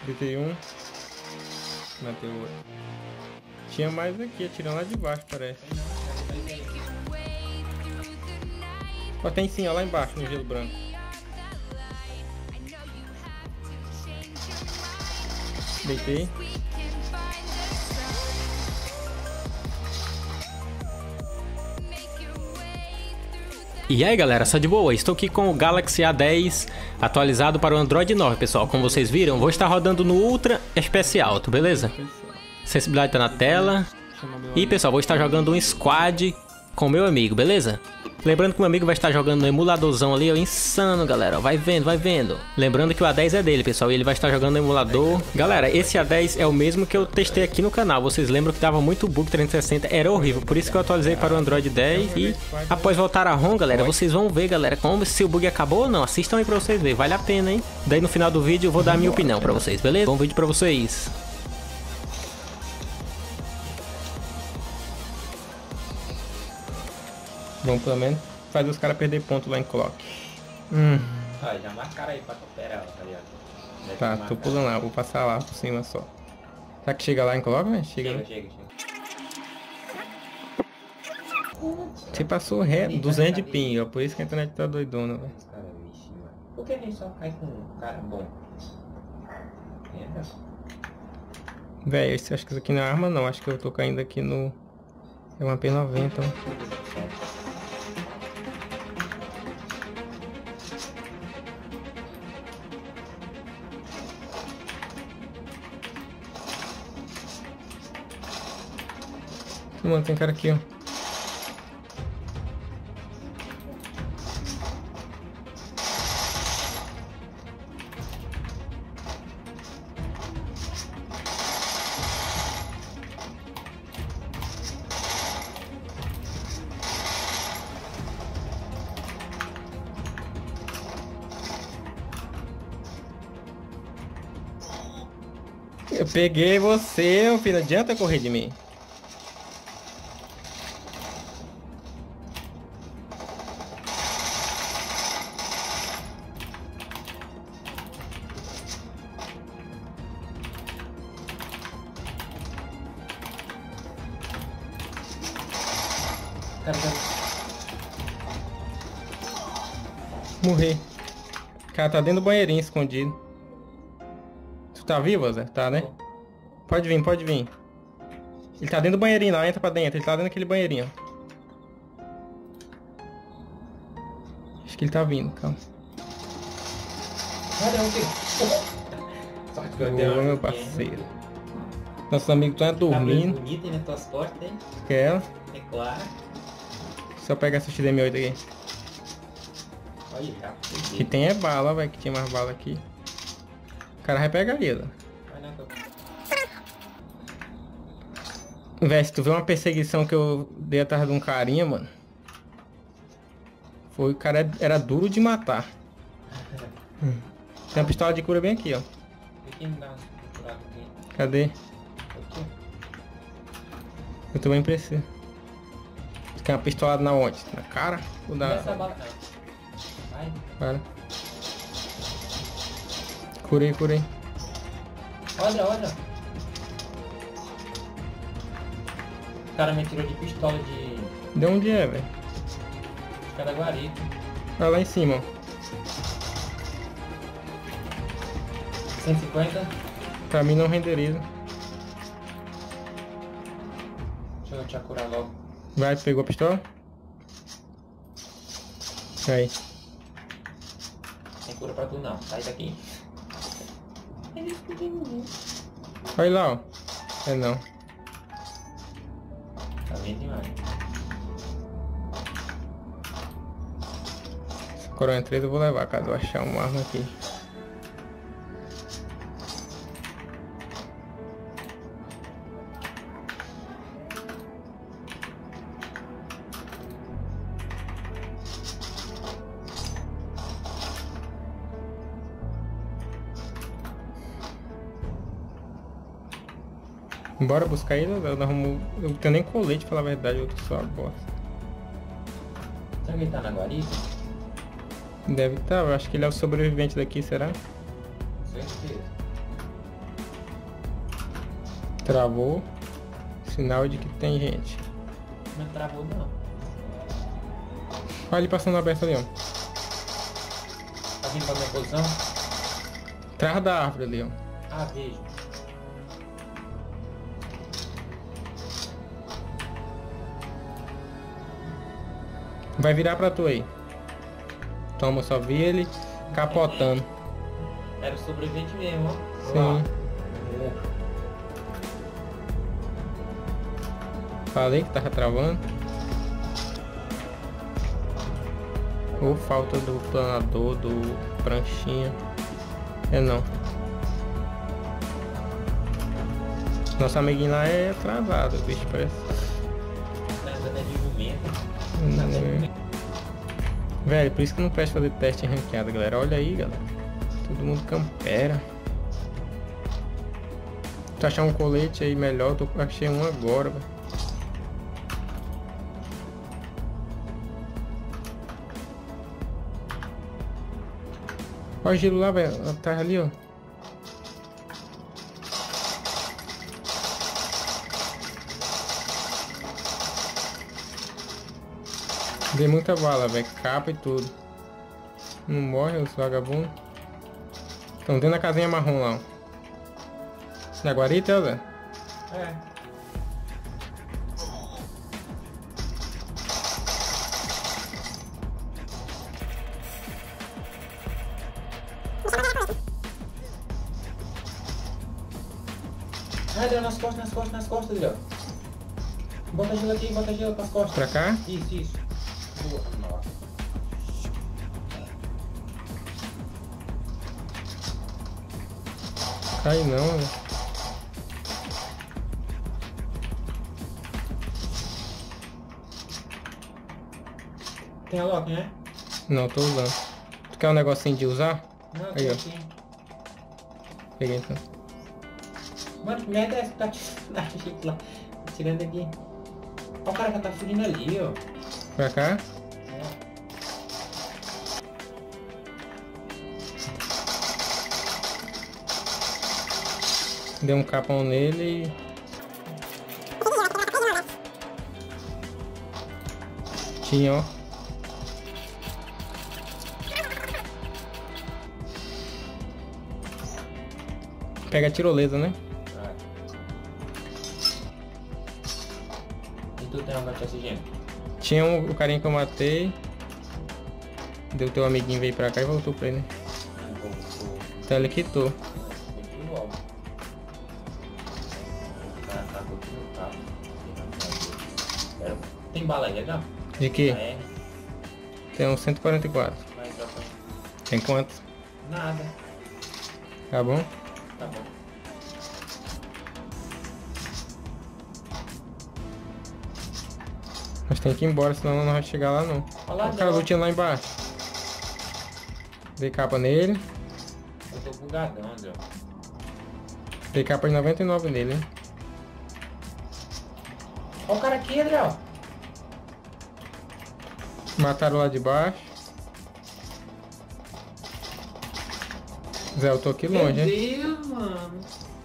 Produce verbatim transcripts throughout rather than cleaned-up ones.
Matei um. Matei o outro. Tinha mais aqui, atirando lá de baixo, parece. Ó, tem sim, ó, lá embaixo, no gelo branco. Deitei. E aí galera, só de boa, estou aqui com o Galaxy A dez atualizado para o Android nove, pessoal. Como vocês viram, vou estar rodando no Ultra Especial, beleza? Sensibilidade tá na tela. E pessoal, vou estar jogando um squad com meu amigo, beleza? Lembrando que meu amigo vai estar jogando no emuladorzão ali, ó, insano, galera. Vai vendo, vai vendo. Lembrando que o A dez é dele, pessoal, e ele vai estar jogando no emulador. Galera, esse A dez é o mesmo que eu testei aqui no canal. Vocês lembram que dava muito bug trezentos e sessenta, era horrível. Por isso que eu atualizei para o Android dez. E após voltar a ROM, galera, vocês vão ver, galera, como se o bug acabou ou não. Assistam aí pra vocês verem, vale a pena, hein? Daí no final do vídeo eu vou dar a minha opinião pra vocês, beleza? Bom vídeo pra vocês. Bom, pelo menos faz os caras perder ponto lá em clock. Hum. Ah, já marcaram aí pra operar, tá ligado? Tá, tô pulando lá, vou passar lá por cima só. Será que chega lá em clock, né? Chega, Chega, né? chega, chega. Você passou reto, duzentos de ping, ó. Por isso que a internet tá doidona, velho. Esse cara é vixe, mano. Por que a gente só cai com um cara bom? É, Véi, acho que isso aqui não é arma não. Acho que eu tô caindo aqui no... É uma P noventa, ó. Mano, tem cara aqui, ó. Eu peguei você, meu filho. Não adianta correr de mim. Morri. O cara tá dentro do banheirinho escondido. Tu tá vivo, Zé? Tá, né? Pode vir, pode vir. Ele tá dentro do banheirinho lá, entra pra dentro. Ele tá dentro daquele banheirinho. Acho que ele tá vindo, calma. Boa, meu parceiro. Nossos amigos estão dormindo. Bonita aí nas tuas costas, hein? Quer? É claro. Só pegar essa X D M oito aqui. Olha, já. Que tem é bala, velho. Que tinha mais bala aqui. O cara vai pegar ali, ó. Vai na tua. Véi, se tu vê uma perseguição que eu dei atrás de um carinha, mano. Foi, o cara era duro de matar. Hum. Tem uma pistola de cura bem aqui, ó. Cadê? Eu também preciso. Tu quer uma pistolada na onde? Na cara? Ou na... Essa bala não. Vai. Para. Curei, curei. Olha, olha. O cara me tirou de pistola de... De onde é, velho? de cada guarita. Vai lá em cima, ó. cento e cinquenta. Pra mim não renderiza. Deixa eu te curar logo. Vai, pegou a pistola? Aí. Tem cura pra tu não. Sai daqui. Olha lá, ó. É não. Tá vendo demais. Essa Coronha três eu vou levar, caso eu achar uma arma aqui. Bora buscar ele, eu não arrumo. Eu não tenho nem colete, pra falar a verdade, eu tô só a bosta. Será que ele tá na guarita? Deve estar, eu acho que ele é o sobrevivente daqui, será? Com certeza. Travou. Sinal de que tem gente. Não travou não. Olha ele passando aberto ali, ó. Tá vindo pra minha posição? Atrás da árvore ali, ó. Ah, vejo. Vai virar pra tu aí. Toma, só vi ele capotando. Era o sobrevivente mesmo, ó. Sim. Falei que tava travando. Ou falta do planador, do pranchinha. É não. Nosso amiguinho lá é atrasado, o bicho parece. Hum, velho, por isso que não presta fazer teste em ranqueada, galera. Olha aí, galera. Todo mundo campera. Tu achar um colete aí melhor, eu achei um agora, velho. Olha o gelo lá, velho. Tá ali, ó. Dei muita bala, velho. Capa e tudo. Não morre os vagabundos. Estão dentro da casinha marrom lá, ó. Na guarita, Zé? É. Ah, deu nas costas, nas costas, nas costas, Adriel. Bota gelo aqui, bota gelo pras costas. Pra cá? Isso, isso. Boa. Nossa. Cai não, né? Tem a lock, né? Não, tô usando. Tu quer um negocinho de usar? Não, Aí, tem ó. aqui. Peguei então. Mano, que merda é essa que tá tirando lá? Tirando aqui. Olha o cara que tá fugindo ali, ó. Pra cá? Deu um capão nele e... Tinha, ó. Pega a tirolesa, né? Ah. E tu tem alguma oxigênio? Tinha um, o carinha que eu matei. Deu teu amiguinho veio pra cá e voltou pra ele. Então ele quitou. Tem bala aí, legal? De que? Ah, é? Tem um cento e quarenta e quatro. Mas dá pra... Tem quantos? Nada. Tá bom? Tá bom. Mas tem que ir embora, senão não vai chegar lá não. Olha lá, O cara lutando lá embaixo. Dei capa nele. eu tô bugadão, André. Dei capa de noventa e nove nele, hein? Olha o cara aqui, André. Mataram lá de baixo. Zé, eu tô aqui longe, hein? Meu Deus, mano.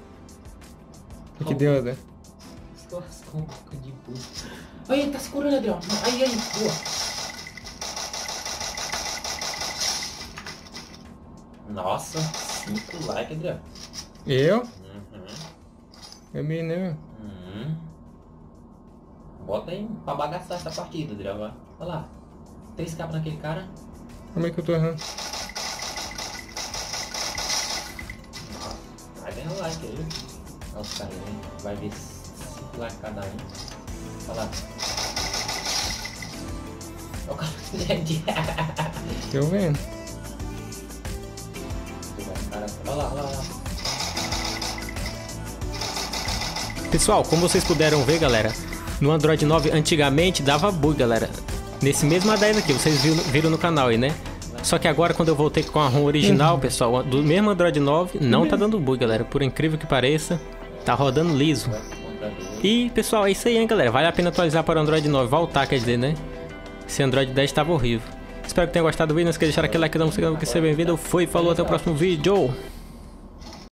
O que deu, Zé? Lascou um pouco de puta. Aí, ele tá se curando, Adriel. Aí, aí, boa. Nossa, cinco likes, Adriel. Eu? Uhum. Eu me né? Uhum. Bota aí pra bagaçar essa partida, Adriel. Olha lá. Três capas naquele cara. Como é que eu tô errando? Vai ganhar like aí. Olha os caras aí. Vai ver cinco likes cada um. Olha lá. Olha o cara. Eu vendo. Olha lá, olha lá, olha lá. Pessoal, como vocês puderam ver, galera, no Android nove antigamente dava bug, galera. Nesse mesmo A dez aqui, vocês viram, viram no canal aí, né? Só que agora quando eu voltei com a ROM original, pessoal, do mesmo Android nove, não tá dando bug, galera. Por incrível que pareça, tá rodando liso. E, pessoal, é isso aí, hein, galera. Vale a pena atualizar para o Android nove. Voltar, quer dizer, né? Esse Android dez tava horrível. Espero que tenham gostado do vídeo. Não esqueça de deixar aquele like, não se inscreva, que seja bem-vindo. Foi, falou, até o próximo vídeo.